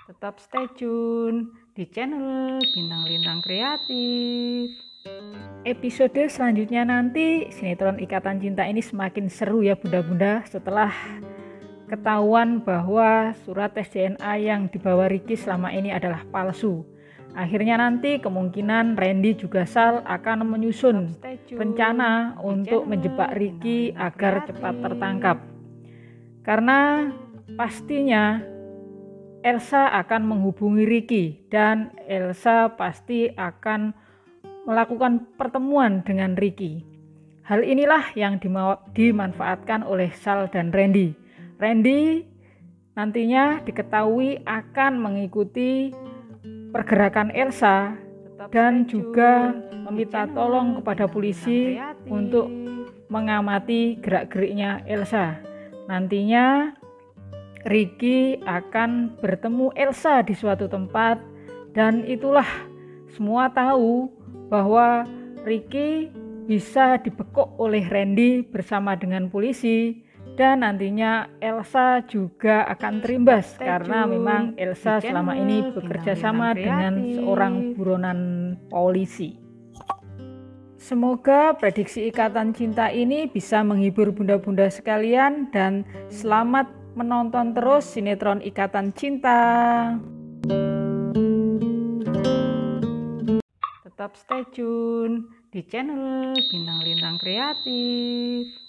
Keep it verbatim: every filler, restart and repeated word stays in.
Tetap stay tune di channel Bintang Lintang Kreatif. Episode selanjutnya nanti sinetron Ikatan Cinta ini semakin seru ya bunda-bunda, setelah ketahuan bahwa surat tes D N A yang dibawa Ricky selama ini adalah palsu. Akhirnya nanti kemungkinan Randy juga Sal akan menyusun rencana untuk menjebak Ricky agar cepat tertangkap. Karena pastinya Elsa akan menghubungi Ricky dan Elsa pasti akan melakukan pertemuan dengan Ricky. Hal inilah yang dimanfaatkan oleh Sal dan Randy. Randy nantinya diketahui akan mengikuti pergerakan Elsa dan juga meminta tolong kepada polisi untuk mengamati gerak-geriknya Elsa. Nantinya Ricky akan bertemu Elsa di suatu tempat dan itulah semua tahu bahwa Ricky bisa dibekuk oleh Randy bersama dengan polisi dan nantinya Elsa juga akan terimbas karena memang Elsa selama ini bekerja sama dengan seorang buronan polisi. Semoga prediksi Ikatan Cinta ini bisa menghibur bunda-bunda sekalian dan selamat menonton terus sinetron Ikatan Cinta. Tetap stay tune di channel Bintang Lintang Kreatif.